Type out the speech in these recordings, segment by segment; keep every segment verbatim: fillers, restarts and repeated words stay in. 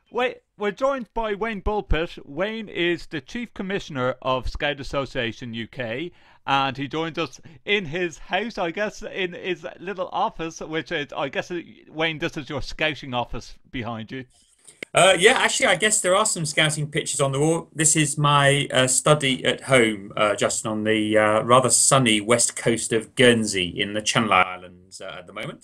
Wait, we're joined by Wayne Bulpitt. Wayne is the Chief Commissioner of Scout Association U K, and he joins us in his house, I guess, in his little office, which is, I guess, Wayne, this is your scouting office behind you. Uh, yeah, actually, I guess there are some scouting pictures on the wall. This is my uh, study at home, uh, Justin, on the uh, rather sunny west coast of Guernsey in the Channel Islands uh, at the moment.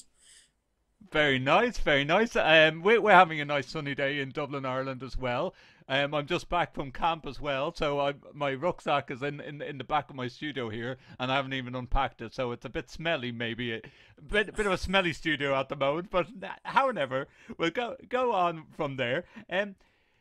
Very nice, very nice. Um, we're, we're having a nice sunny day in Dublin, Ireland as well. Um, I'm just back from camp as well, so I, my rucksack is in, in in the back of my studio here, and I haven't even unpacked it, so it's a bit smelly, maybe a bit bit of a smelly studio at the moment. But however, we'll go go on from there. Um,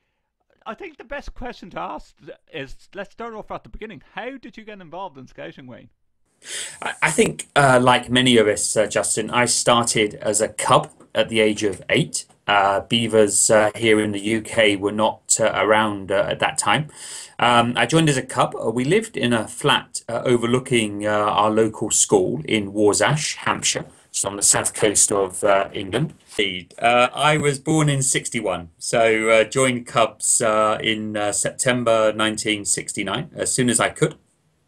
I think the best question to ask is, let's start off at the beginning. How did you get involved in scouting, Wayne? I I think, uh, like many of us, uh, Justin, I started as a cub at the age of eight. Uh, beavers uh, here in the U K were not uh, around uh, at that time. Um, I joined as a cub. Uh, We lived in a flat uh, overlooking uh, our local school in Warsash, Hampshire. It's on the south coast of uh, England. Indeed. Uh, I was born in sixty-one, so uh, joined Cubs uh, in uh, September nineteen sixty-nine, as soon as I could.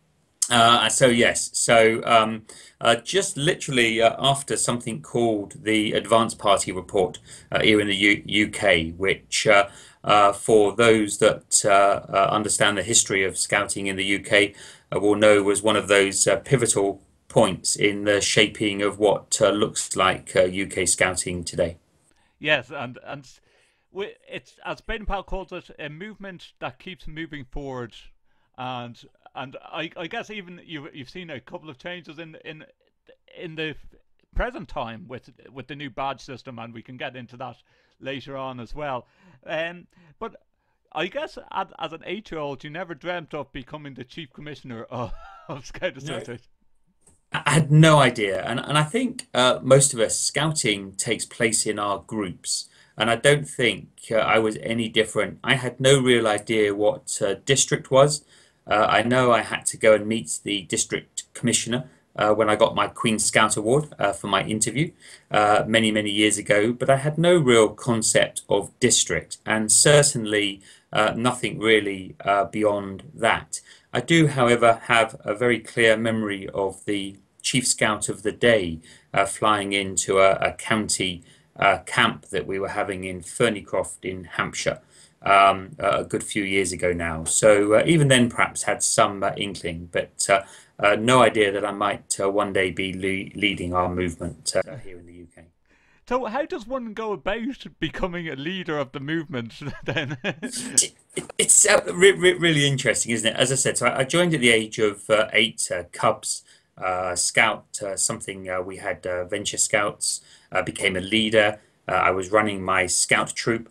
Uh, so yes, so um, uh, just literally uh, after something called the Advance Party Report uh, here in the U UK, which uh, uh, for those that uh, uh, understand the history of scouting in the U K uh, will know was one of those uh, pivotal points in the shaping of what uh, looks like uh, U K scouting today. Yes, and and we, it's, as Baden Powell calls it, a movement that keeps moving forward, and and I, I guess even you've you've seen a couple of changes in in in the present time with with the new badge system, and we can get into that later on as well. Um, but I guess as, as an eight-year-old, you never dreamt of becoming the chief commissioner of, of Scout No. Association. I had no idea, and and I think uh, most of us scouting takes place in our groups, and I don't think uh, I was any different. I had no real idea what uh, district was. Uh, I know I had to go and meet the district commissioner uh, when I got my Queen Scout Award uh, for my interview uh, many many years ago, but I had no real concept of district, and certainly uh, nothing really uh, beyond that. I do, however, have a very clear memory of the Chief Scout of the day uh, flying into a, a county uh, camp that we were having in Fernycroft in Hampshire um, a good few years ago now. So uh, even then, perhaps had some uh, inkling, but uh, uh, no idea that I might uh, one day be le leading our movement uh, here in the U K. So how does one go about becoming a leader of the movement then? It- It's uh, re re really interesting, isn't it? As I said, so I I joined at the age of uh, eight, uh, Cubs, uh, Scout, uh, something uh, we had uh, Venture Scouts, uh, became a leader. Uh, I was running my Scout troop,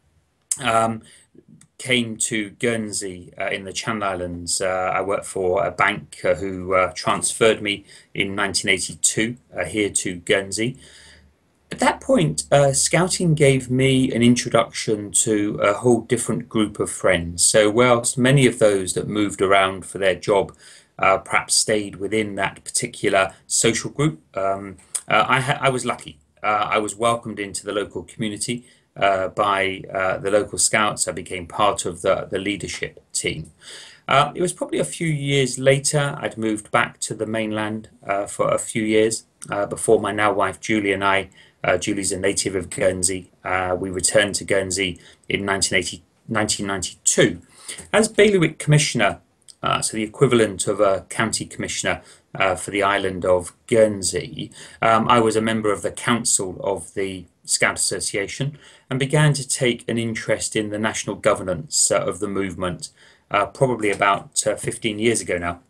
um, came to Guernsey uh, in the Channel Islands. Uh, I worked for a bank uh, who uh, transferred me in nineteen eighty-two uh, here to Guernsey. At that point, uh, scouting gave me an introduction to a whole different group of friends. So, whilst many of those that moved around for their job uh, perhaps stayed within that particular social group, um, uh, I, ha I was lucky. Uh, I was welcomed into the local community uh, by uh, the local scouts. I became part of the, the leadership team. Uh, it was probably a few years later, I'd moved back to the mainland uh, for a few years uh, before my now wife Julie and I. Uh, Julie's a native of Guernsey. Uh, we returned to Guernsey in nineteen eighty, nineteen ninety-two. As Bailiwick Commissioner, uh, so the equivalent of a county commissioner uh, for the island of Guernsey, um, I was a member of the council of the Scout Association and began to take an interest in the national governance uh, of the movement uh, probably about uh, fifteen years ago now.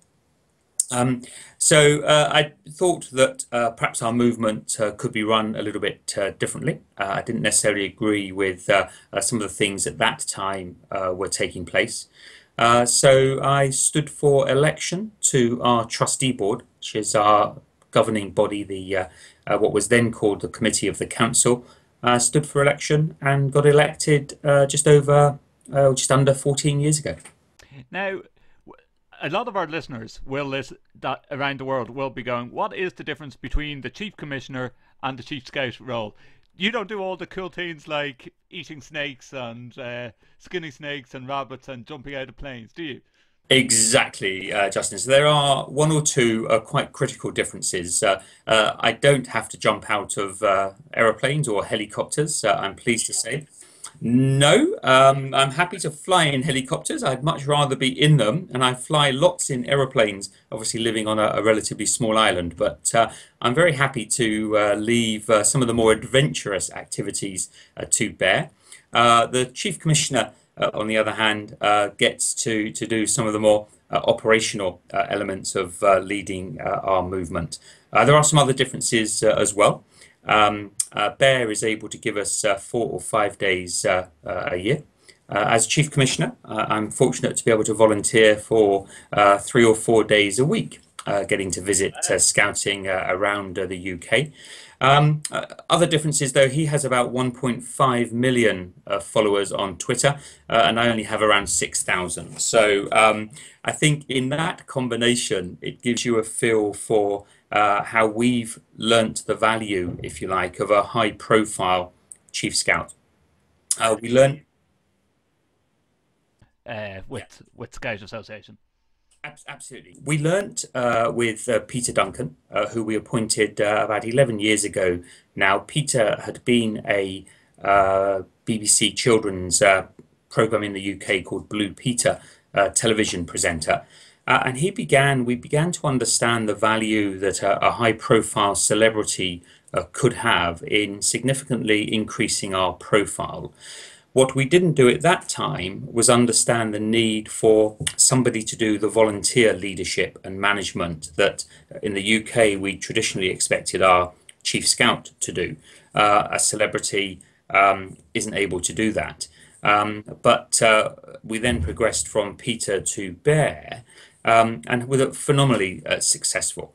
Um, so uh, I thought that uh, perhaps our movement uh, could be run a little bit uh, differently. Uh, I didn't necessarily agree with uh, uh, some of the things at that time uh, were taking place. Uh, so I stood for election to our trustee board, which is our governing body, the uh, uh, what was then called the Committee of the Council. Uh, stood for election and got elected uh, just over, uh, just under fourteen years ago. Now, a lot of our listeners will listen that around the world will be going, what is the difference between the chief commissioner and the chief scout role? You don't do all the cool things like eating snakes and uh, skinning snakes and rabbits and jumping out of planes, do you? Exactly, uh, Justin. So there are one or two uh, quite critical differences. Uh, uh, I don't have to jump out of uh, aeroplanes or helicopters, uh, I'm pleased to say. No, um, I'm happy to fly in helicopters. I'd much rather be in them, and I fly lots in aeroplanes, obviously living on a, a relatively small island. But uh, I'm very happy to uh, leave uh, some of the more adventurous activities uh, to bear. Uh, the Chief Commissioner, uh, on the other hand, uh, gets to, to do some of the more uh, operational uh, elements of uh, leading uh, our movement. Uh, there are some other differences uh, as well. Um, uh, Bear is able to give us uh, four or five days uh, uh, a year. Uh, as Chief Commissioner, uh, I'm fortunate to be able to volunteer for uh, three or four days a week, uh, getting to visit uh, scouting uh, around uh, the U K. Um, uh, other differences, though, he has about one point five million uh, followers on Twitter, uh, and I only have around six thousand. So um, I think in that combination, it gives you a feel for uh, how we've learnt the value, if you like, of a high-profile Chief Scout. Uh, we learn. Uh, with with Scout Association. Absolutely. We learnt uh, with uh, Peter Duncan, uh, who we appointed uh, about eleven years ago now. Peter had been a uh, B B C children's uh, program in the U K called Bulpitt uh, television presenter. Uh, and he began, we began to understand the value that a, a high-profile celebrity uh, could have in significantly increasing our profile. What we didn't do at that time was understand the need for somebody to do the volunteer leadership and management that in the U K we traditionally expected our Chief Scout to do. Uh, a celebrity um, isn't able to do that. Um, but uh, we then progressed from Peter to Bear, um, and were phenomenally uh, successful.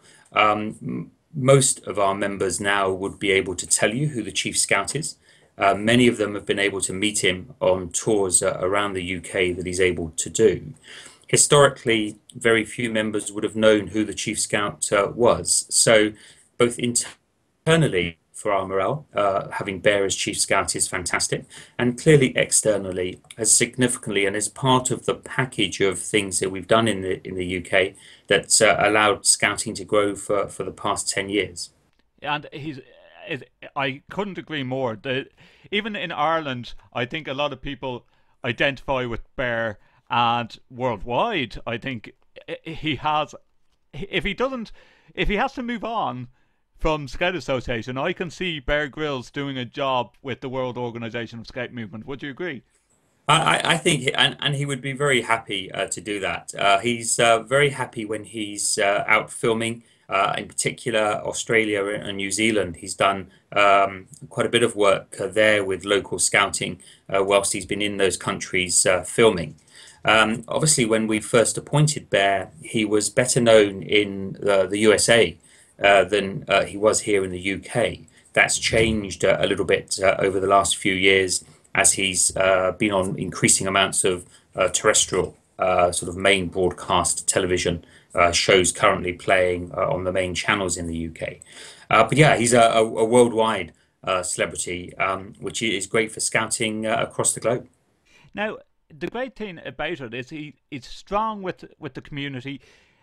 Um, most of our members now would be able to tell you who the Chief Scout is. Uh, many of them have been able to meet him on tours uh, around the U K that he's able to do. Historically, very few members would have known who the Chief Scout uh, was. So both internally for our morale, uh, having Bear as Chief Scout is fantastic, and clearly externally as significantly and as part of the package of things that we've done in the in the U K that's uh, allowed scouting to grow for, for the past ten years. And he's It, I couldn't agree more. The, even in Ireland, I think a lot of people identify with Bear, and worldwide, I think he has. If he doesn't, if he has to move on from Scout Association, I can see Bear Grylls doing a job with the World Organization of Scout Movement. Would you agree? I, I think, he, and, and he would be very happy uh, to do that. Uh, he's uh, very happy when he's uh, out filming. Uh, in particular, Australia and New Zealand. He's done um, quite a bit of work uh, there with local scouting uh, whilst he's been in those countries uh, filming. Um, obviously, when we first appointed Bear, he was better known in uh, the U S A uh, than uh, he was here in the U K. That's changed uh, a little bit uh, over the last few years as he's uh, been on increasing amounts of uh, terrestrial uh, sort of main broadcast television Uh, shows currently playing uh, on the main channels in the U K. Uh, but yeah, he's a, a, a worldwide uh, celebrity, um, which is great for scouting uh, across the globe. Now, the great thing about it is he is strong with with the community.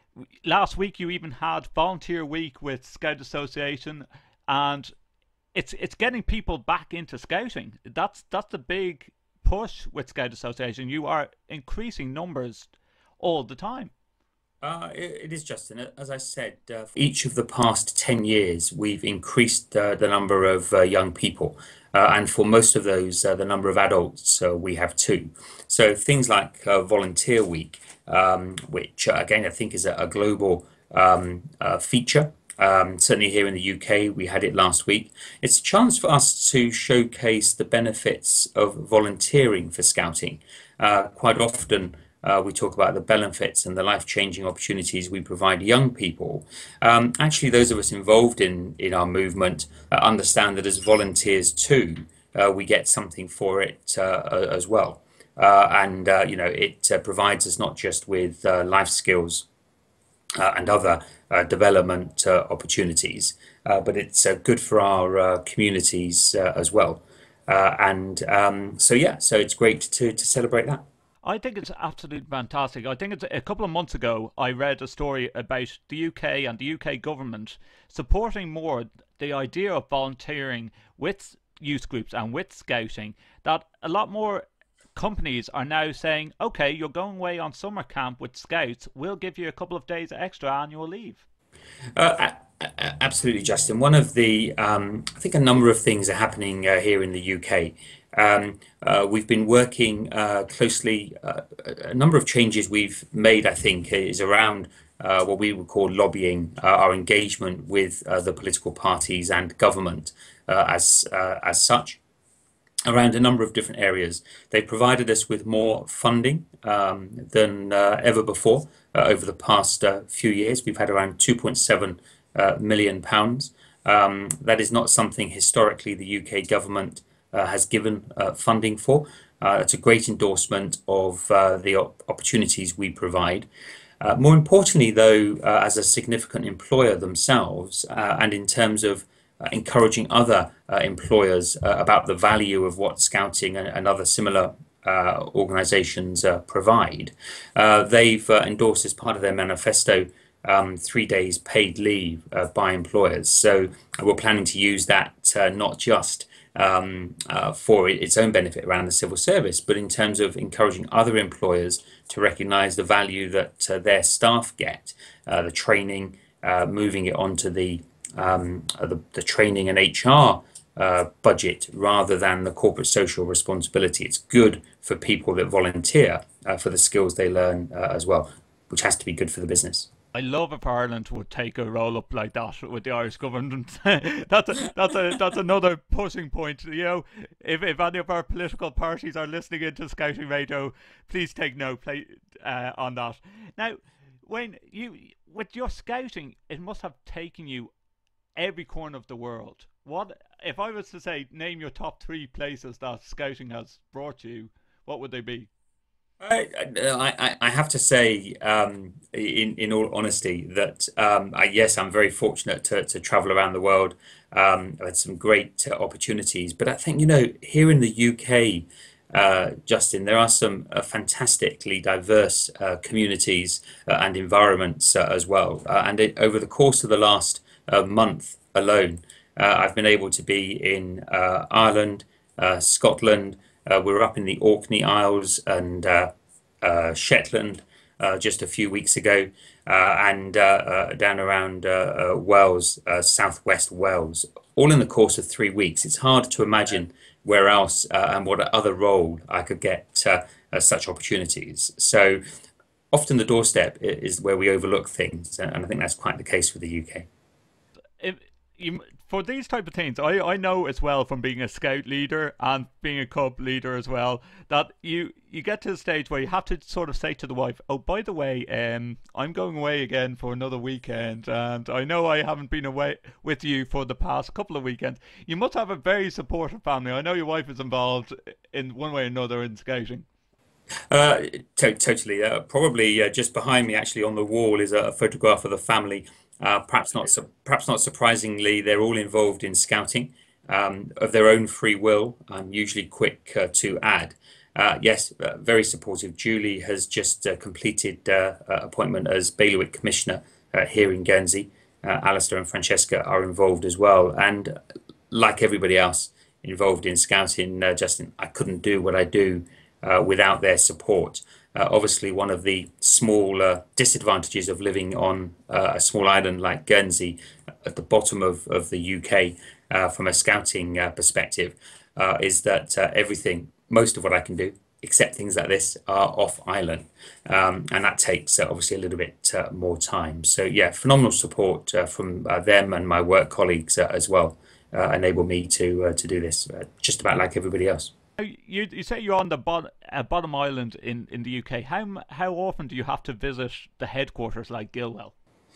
Last week, you even had Volunteer Week with Scout Association, and it's it's getting people back into scouting. That's that's the big push with Scout Association. You are increasing numbers all the time. Uh, it, it is, Justin. As I said, uh, for each of the past ten years, we've increased uh, the number of uh, young people. Uh, and for most of those, uh, the number of adults uh, we have too. So things like uh, Volunteer Week, um, which uh, again, I think is a, a global um, uh, feature. Um, certainly here in the U K, we had it last week. It's a chance for us to showcase the benefits of volunteering for scouting. Uh, quite often, Uh, we talk about the benefits and the life-changing opportunities we provide young people. Um, actually, those of us involved in, in our movement uh, understand that as volunteers too, uh, we get something for it uh, as well. Uh, and, uh, you know, it uh, provides us not just with uh, life skills uh, and other uh, development uh, opportunities, uh, but it's uh, good for our uh, communities uh, as well. Uh, and um, so, yeah, so it's great to, to celebrate that. I think it's absolutely fantastic. I think it's a couple of months ago I read a story about the U K and the U K government supporting more the idea of volunteering with youth groups and with scouting. That a lot more companies are now saying, okay, you're going away on summer camp with scouts, we'll give you a couple of days extra annual leave. Uh, Absolutely, Justin. One of the, um, I think a number of things are happening uh, here in the U K. Um, uh, we've been working uh, closely. Uh, a number of changes we've made, I think, is around uh, what we would call lobbying, uh, our engagement with uh, the political parties and government uh, as uh, as such around a number of different areas. They provided us with more funding um, than uh, ever before uh, over the past uh, few years. We've had around two point seven uh, million pounds. Um, that is not something historically the U K government uh, has given uh, funding for. Uh, it's a great endorsement of uh, the op opportunities we provide. Uh, more importantly, though, uh, as a significant employer themselves, uh, and in terms of uh, encouraging other uh, employers uh, about the value of what Scouting and, and other similar uh, organisations uh, provide, uh, they've uh, endorsed as part of their manifesto um, three days paid leave uh, by employers. So uh, we're planning to use that uh, not just um, uh, for its own benefit around the civil service, but in terms of encouraging other employers to recognise the value that uh, their staff get, uh, the training, uh, moving it onto the, um, uh, the the training and H R uh, budget rather than the corporate social responsibility. It's good for people that volunteer uh, for the skills they learn uh, as well, which has to be good for the business. I love if Ireland would take a roll up like that with the Irish government. that's a, that's a that's another pushing point. You know, if if any of our political parties are listening into Scouting Radio, please take note play, uh, on that. Now, when you with your scouting, it must have taken you every corner of the world. What if I was to say name your top three places that scouting has brought you? What would they be? I, I, I have to say, um, in in all honesty, that um, I, yes, I'm very fortunate to, to travel around the world. Um, I've had some great uh, opportunities, but I think, you know, here in the U K, uh, Justin, there are some uh, fantastically diverse uh, communities uh, and environments uh, as well. Uh, and it, over the course of the last uh, month alone, uh, I've been able to be in uh, Ireland, uh, Scotland. Uh, we were up in the Orkney Isles and uh, uh, Shetland uh, just a few weeks ago, uh, and uh, uh, down around uh, uh, Wales, uh, southwest Wales, all in the course of three weeks. It's hard to imagine where else uh, and what other role I could get uh, uh, such opportunities. So often the doorstep is where we overlook things, and I think that's quite the case with the U K. If you for these type of things, I, I know as well from being a scout leader and being a cub leader as well that you you get to the stage where you have to sort of say to the wife, oh, by the way, um I'm going away again for another weekend, and I know I haven't been away with you for the past couple of weekends. You must have a very supportive family. I know your wife is involved in one way or another in scouting. Uh, to totally. Uh, probably uh, just behind me, actually, on the wall is a, a photograph of the family. Uh, perhaps not. Su perhaps not surprisingly, they're all involved in scouting um, of their own free will. I'm usually quick uh, to add. Uh, yes, uh, very supportive. Julie has just uh, completed uh, uh, appointment as bailiwick commissioner uh, here in Guernsey. Uh, Alistair and Francesca are involved as well, and like everybody else involved in scouting, uh, Justin, I couldn't do what I do uh, without their support. Uh, obviously, one of the small uh, disadvantages of living on uh, a small island like Guernsey at the bottom of, of the U K uh, from a scouting uh, perspective uh, is that uh, everything, most of what I can do, except things like this, are off island. Um, and that takes uh, obviously a little bit uh, more time. So, yeah, phenomenal support uh, from uh, them and my work colleagues uh, as well uh, enable me to, uh, to do this uh, just about like everybody else. You you say you're on the bottom uh, bottom island in in the U K. How how often do you have to visit the headquarters like Gilwell?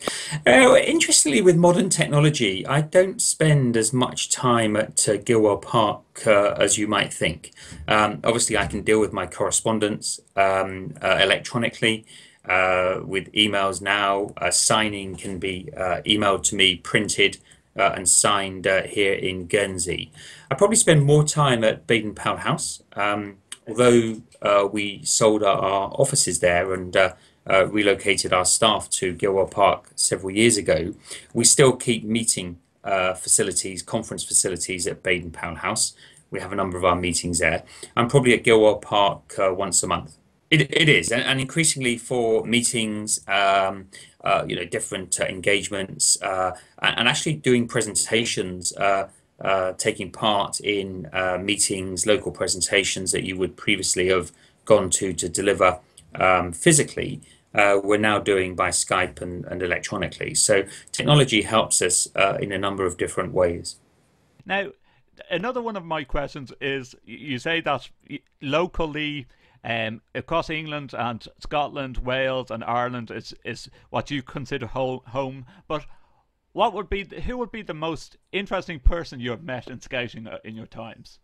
Uh, interestingly, with modern technology, I don't spend as much time at uh, Gilwell Park uh, as you might think. Um, obviously, I can deal with my correspondence um, uh, electronically uh, with emails now. Uh, signing can be uh, emailed to me, printed, uh, and signed uh, here in Guernsey. I probably spend more time at Baden-Powell House, um, although uh, we sold our, our offices there and uh, uh, relocated our staff to Gilwell Park several years ago. We still keep meeting uh, facilities, conference facilities at Baden-Powell House. We have a number of our meetings there. I'm probably at Gilwell Park uh, once a month. It, it is, and, and increasingly for meetings, um, uh, you know, different uh, engagements, uh, and, and actually doing presentations, uh, uh, taking part in uh, meetings, local presentations that you would previously have gone to to deliver um, physically. Uh, we're now doing by Skype and, and electronically. So technology helps us uh, in a number of different ways. Now, another one of my questions is you say that locally, um, across England and Scotland, Wales and Ireland is is what you consider home. But what would be the, who would be the most interesting person you have met in scouting uh, in your times?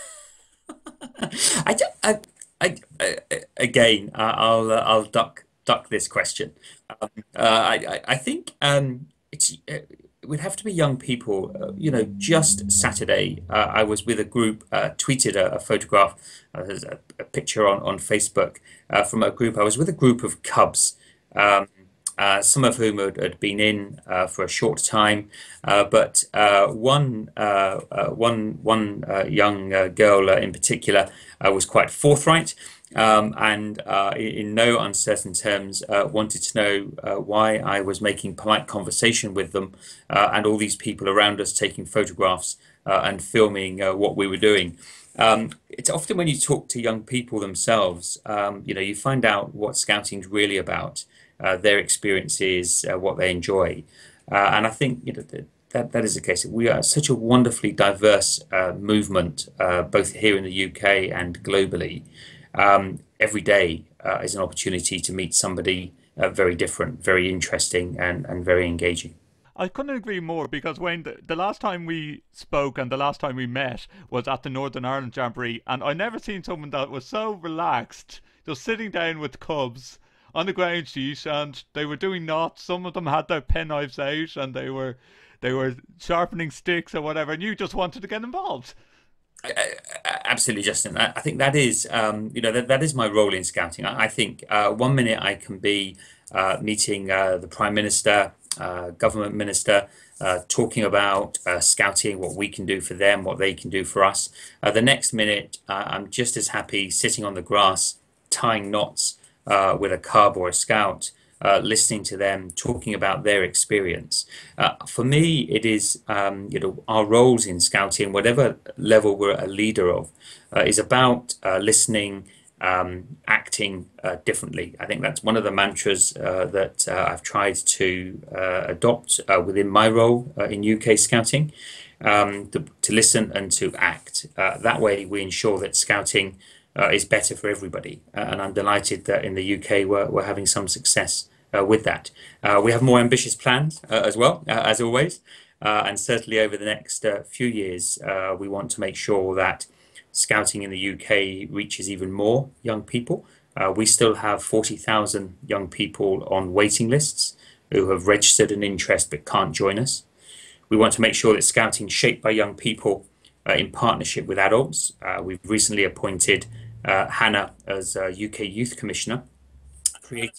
I don't. I, I, I again, I- I'll uh, I'll duck duck this question. Um, uh, I I I think um, it's uh, it would have to be young people. Uh, you know, just Saturday, uh, I was with a group, uh, tweeted a, a photograph, uh, there's a, a picture on on Facebook uh, from a group. I was with a group of cubs. Um, uh, some of whom had, had been in uh, for a short time, uh, but uh, one uh, uh, one one uh, young uh, girl uh, in particular uh, was quite forthright, um, and uh, in, in no uncertain terms uh, wanted to know uh, why I was making polite conversation with them, uh, and all these people around us taking photographs uh, and filming uh, what we were doing. Um, it's often when you talk to young people themselves, um, you know, you find out what scouting's really about, uh, their experiences, uh, what they enjoy, uh, and I think you know that that, that is the case. We are such a wonderfully diverse uh, movement, uh, both here in the U K and globally. Um, every day uh, is an opportunity to meet somebody uh, very different, very interesting, and and very engaging. I couldn't agree more because Wayne, the, the last time we spoke and the last time we met was at the Northern Ireland Jamboree, and I never seen someone that was so relaxed, just sitting down with cubs on the ground sheet, and they were doing knots. Some of them had their penknives out, and they were they were sharpening sticks or whatever, and you just wanted to get involved. Absolutely, Justin. I, I think that is, um, you know, that, that is my role in scouting. I, I think uh, one minute I can be uh, meeting uh, the Prime Minister, uh, government minister, uh, talking about uh, scouting, what we can do for them, what they can do for us. Uh, the next minute, uh, I'm just as happy sitting on the grass, tying knots uh, with a cub or a scout, uh, listening to them talking about their experience. Uh, for me, it is, um, you know, our roles in scouting, whatever level we're a leader of, uh, is about uh, listening, um, acting uh, differently. I think that's one of the mantras uh, that uh, I've tried to uh, adopt uh, within my role uh, in U K scouting, um, to, to listen and to act. Uh, that way, we ensure that scouting uh, is better for everybody. Uh, and I'm delighted that in the U K we're, we're having some success uh, with that. Uh, we have more ambitious plans uh, as well, uh, as always. Uh, and certainly over the next uh, few years, uh, we want to make sure that scouting in the U K reaches even more young people. Uh, we still have forty thousand young people on waiting lists who have registered an interest but can't join us. We want to make sure that scouting is shaped by young people uh, in partnership with adults. Uh, we've recently appointed uh, Hannah as uh, U K Youth Commissioner. Create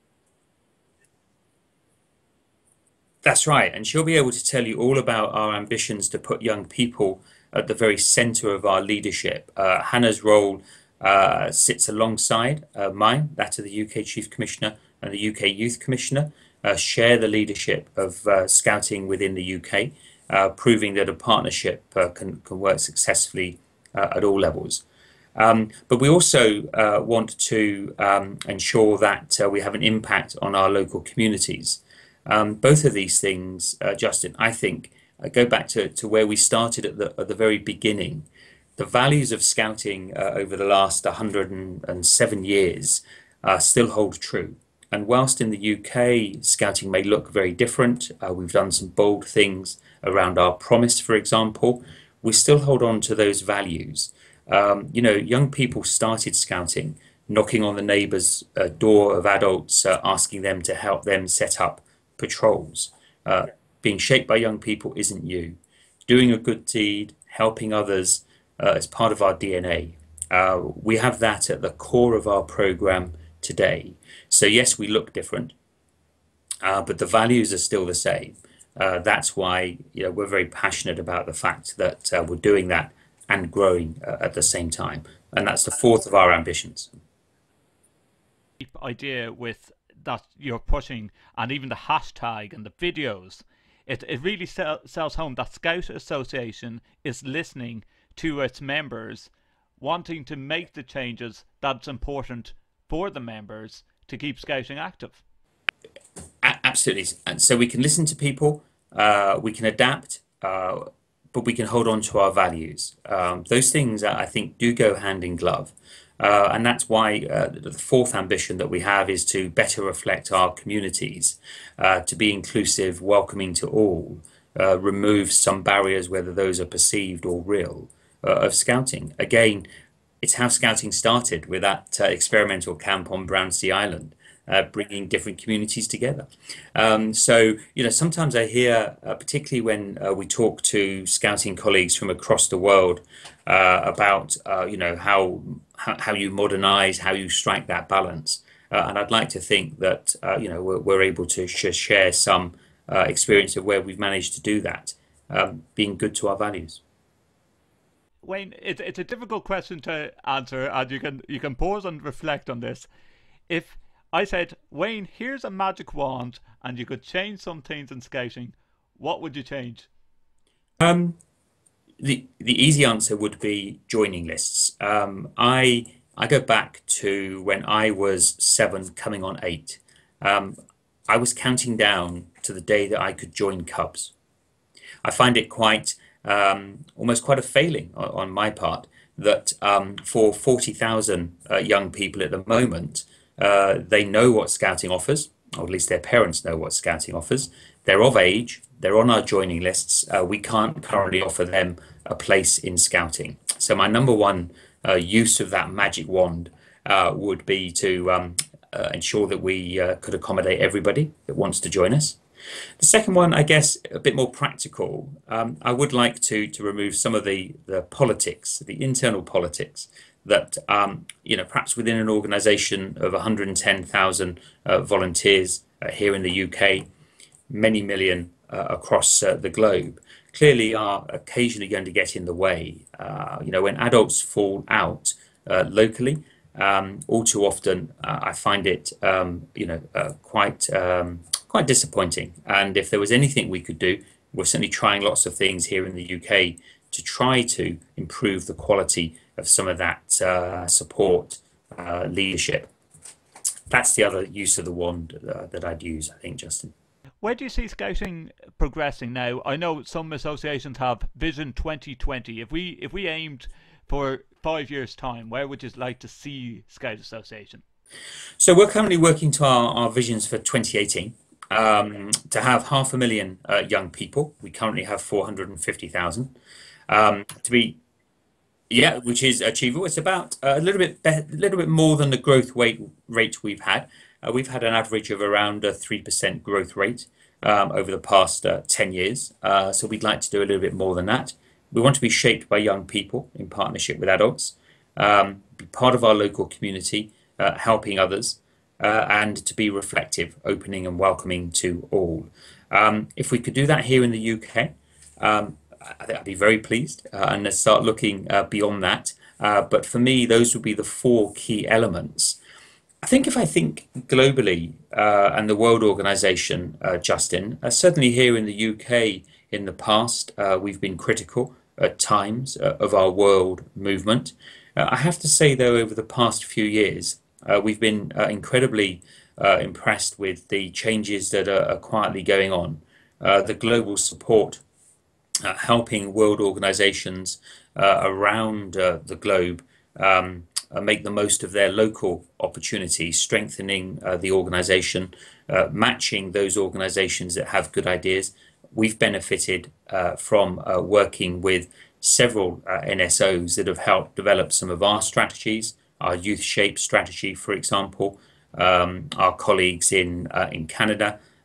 That's right, and she'll be able to tell you all about our ambitions to put young people at the very center of our leadership. Uh, Hannah's role uh, sits alongside uh, mine, that of the U K Chief Commissioner and the U K Youth Commissioner, uh, share the leadership of uh, scouting within the U K, uh, proving that a partnership uh, can, can work successfully uh, at all levels. Um, but we also uh, want to um, ensure that uh, we have an impact on our local communities. Um, both of these things, uh, Justin, I think, uh, go back to, to where we started at the, at the very beginning. The values of scouting uh, over the last one hundred seven years uh, still hold true. And whilst in the U K, scouting may look very different, uh, we've done some bold things around our promise, for example, we still hold on to those values. Um, you know, young people started scouting, knocking on the neighbour's uh, door of adults, uh, asking them to help them set up patrols, uh, being shaped by young people isn't new. Doing a good deed, helping others uh, is part of our D N A. Uh, we have that at the core of our program today. So yes, we look different, uh, but the values are still the same. Uh, that's why you know we're very passionate about the fact that uh, we're doing that and growing uh, at the same time, and that's the fourth of our ambitions. Idea with that you're pushing, and even the hashtag and the videos, it, it really sell, sells home that Scout Association is listening to its members, wanting to make the changes that's important for the members to keep scouting active. A- absolutely. And so we can listen to people, uh, we can adapt, uh, but we can hold on to our values. Um, those things, uh, I think, do go hand in glove. Uh, and that's why uh, the fourth ambition that we have is to better reflect our communities, uh, to be inclusive, welcoming to all, uh, remove some barriers, whether those are perceived or real, uh, of scouting. Again, it's how scouting started with that uh, experimental camp on Brownsea Island. Uh, bringing different communities together. Um, so, you know, sometimes I hear, uh, particularly when uh, we talk to scouting colleagues from across the world, uh, about, uh, you know, how, how how you modernize, how you strike that balance. Uh, and I'd like to think that, uh, you know, we're, we're able to sh share some uh, experience of where we've managed to do that, um, being good to our values. Wayne, it, it's a difficult question to answer, and you can you can pause and reflect on this. If I said, Wayne, here's a magic wand and you could change some things in scouting, what would you change? Um, the the easy answer would be joining lists. Um, I I go back to when I was seven, coming on eight. Um, I was counting down to the day that I could join Cubs. I find it quite um, almost quite a failing on, on my part that um, for forty thousand uh, young people at the moment, uh, they know what scouting offers, or at least their parents know what scouting offers. They're of age, they're on our joining lists. Uh, we can't currently offer them a place in scouting. So my number one uh, use of that magic wand uh, would be to um, uh, ensure that we uh, could accommodate everybody that wants to join us. The second one, I guess, a bit more practical. Um, I would like to to remove some of the the politics, the internal politics that um, you know, perhaps within an organisation of one hundred ten thousand uh, volunteers uh, here in the U K, many million uh, across uh, the globe, clearly are occasionally going to get in the way. Uh, you know, when adults fall out uh, locally, um, all too often uh, I find it, um, you know, uh, quite um, quite disappointing. And if there was anything we could do, we're certainly trying lots of things here in the U K to try to improve the quality of some of that uh, support uh, leadership. That's the other use of the wand uh, that I'd use, I think, Justin. Where do you see scouting progressing now? I know some associations have Vision twenty twenty. If we if we aimed for five years' time, where would you like to see Scout Association? So we're currently working to our, our visions for twenty eighteen. Um, to have half a million uh, young people. We currently have four hundred fifty thousand. Um, to be, yeah, which is achievable. It's about uh, a little bit, a little bit more than the growth rate rate we've had. Uh, we've had an average of around a three percent growth rate um, over the past uh, ten years. Uh, so we'd like to do a little bit more than that. We want to be shaped by young people in partnership with adults, um, be part of our local community, uh, helping others, uh, and to be reflective, opening and welcoming to all. Um, if we could do that here in the U K, um, I think I'd be very pleased, uh, and let's start looking uh, beyond that. Uh, but for me, those would be the four key elements. I think if I think globally uh, and the World Organization, uh, Justin, uh, certainly here in the U K in the past, uh, we've been critical at times uh, of our world movement. Uh, I have to say, though, over the past few years, uh, we've been uh, incredibly uh, impressed with the changes that are, are quietly going on. Uh, the global support uh, helping world organizations uh, around uh, the globe um, uh, make the most of their local opportunities, strengthening uh, the organization, uh, matching those organizations that have good ideas. We've benefited uh, from uh, working with several uh, N S Os that have helped develop some of our strategies, our Youth Shape strategy, for example, um, our colleagues in uh, in Canada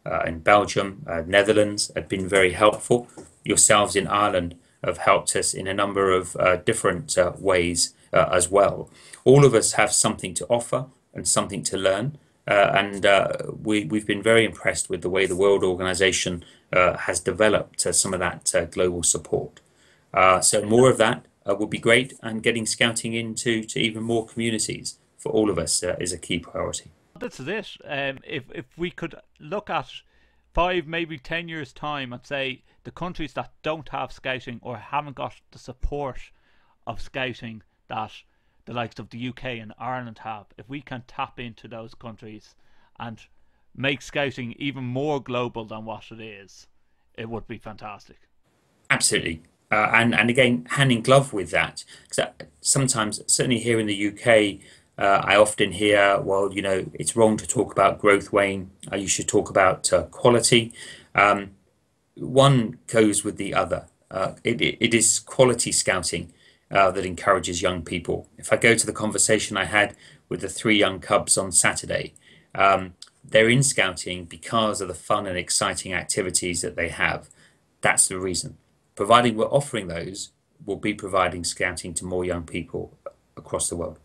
uh, in Belgium, uh, Netherlands have been very helpful. Yourselves in Ireland have helped us in a number of uh, different uh, ways uh, as well. All of us have something to offer and something to learn. Uh, and uh, we, we've been very impressed with the way the World Organization uh, has developed uh, some of that uh, global support. Uh, so more of that uh, would be great, and getting scouting into to even more communities for all of us uh, is a key priority. This is it. Um, if if we could look at five, maybe ten years time, and say the countries that don't have scouting or haven't got the support of scouting that the likes of the U K and Ireland have, if we can tap into those countries and make scouting even more global than what it is, it would be fantastic. Absolutely. Uh, and, and again, hand in glove with that. Because sometimes, certainly here in the U K, uh, I often hear, well, you know, it's wrong to talk about growth, Wayne. Uh, you should talk about uh, quality. Um, one goes with the other. Uh, it, it is quality scouting uh, that encourages young people. If I go to the conversation I had with the three young cubs on Saturday, um, they're in scouting because of the fun and exciting activities that they have. That's the reason. Providing we're offering those, we'll be providing scouting to more young people across the world.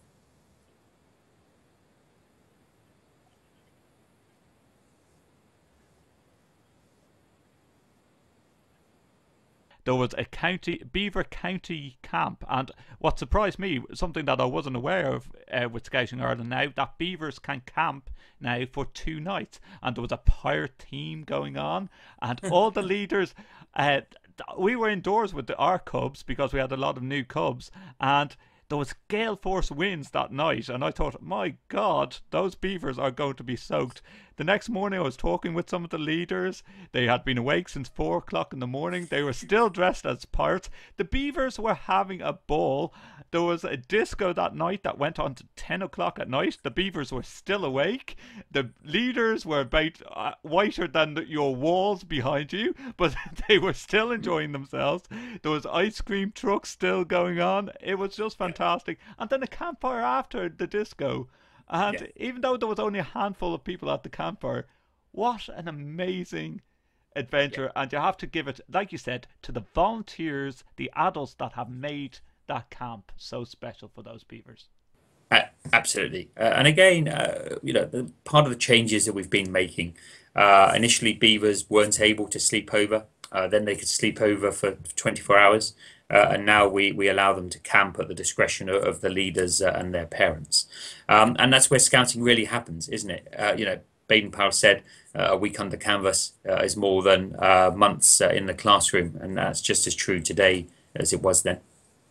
There was a county Beaver County camp, and what surprised me, something that I wasn't aware of uh, with Scouting Ireland now, that beavers can camp now for two nights, and there was a pirate theme going on, and all the leaders, uh, we were indoors with the, our cubs because we had a lot of new cubs, and there was gale force winds that night, and I thought, my God, those beavers are going to be soaked. The next morning I was talking with some of the leaders. They had been awake since four o'clock in the morning. They were still dressed as pirates. The beavers were having a ball. There was a disco that night that went on to ten o'clock at night. The beavers were still awake. The leaders were about uh, whiter than the, your walls behind you, but they were still enjoying themselves. There was ice cream trucks still going on. It was just fantastic. And then a campfire after the disco. And yeah. Even though there was only a handful of people at the campfire, what an amazing adventure. Yeah. And you have to give it, like you said, to the volunteers, the adults that have made that camp so special for those beavers. Uh, absolutely. Uh, and again, uh, you know, the, part of the changes that we've been making, uh, initially beavers weren't able to sleep over. Uh, then they could sleep over for twenty-four hours. Uh, and now we, we allow them to camp at the discretion of, of the leaders uh, and their parents. Um, and that's where scouting really happens, isn't it? Uh, you know, Baden-Powell said uh, a week under canvas uh, is more than uh, months uh, in the classroom. And that's just as true today as it was then.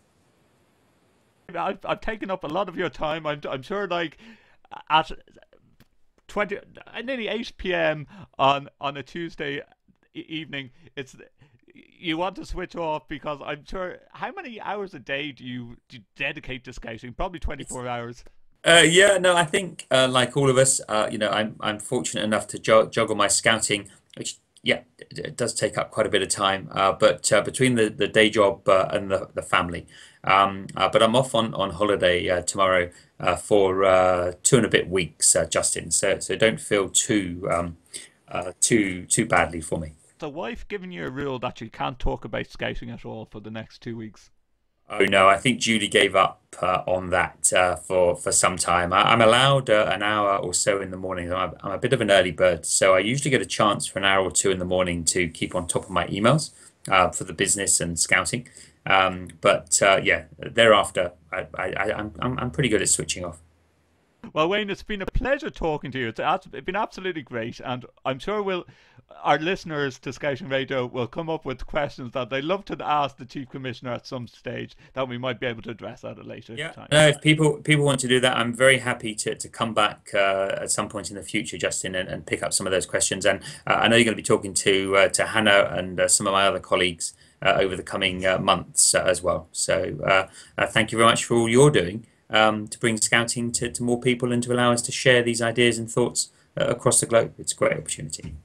I've, I've taken up a lot of your time. I'm, I'm sure like at twenty, nearly eight p m on, on a Tuesday evening, it's... you want to switch off, because I'm sure, how many hours a day do you, do you dedicate to scouting? Probably twenty-four hours. Uh, yeah, no, I think uh, like all of us, uh, you know, I'm I'm fortunate enough to jug juggle my scouting, which yeah, it, it does take up quite a bit of time. Uh, but uh, between the the day job uh, and the the family, um, uh, but I'm off on on holiday uh, tomorrow uh, for uh, two and a bit weeks, uh, Justin. So so don't feel too um, uh, too too badly for me. The wife giving you a rule that you can't talk about scouting at all for the next two weeks? Oh no, I think Julie gave up uh, on that uh, for for some time. I, I'm allowed uh, an hour or so in the morning. I'm a, I'm a bit of an early bird, so I usually get a chance for an hour or two in the morning to keep on top of my emails uh, for the business and scouting. Um, but uh, yeah, thereafter, I, I, I, I'm I'm I'm pretty good at switching off. Well, Wayne, it's been a pleasure talking to you. It's, it's been absolutely great, and I'm sure we'll, our listeners to Scouting Radio will come up with questions that they love to ask the Chief Commissioner at some stage that we might be able to address at a later yeah. time. No, if people people want to do that, I'm very happy to, to come back uh, at some point in the future, Justin, and, and pick up some of those questions. And uh, I know you're going to be talking to uh, to Hannah and uh, some of my other colleagues uh, over the coming uh, months uh, as well. So uh, uh, thank you very much for all you're doing. Um, to bring scouting to, to more people and to allow us to share these ideas and thoughts uh, across the globe. It's a great opportunity.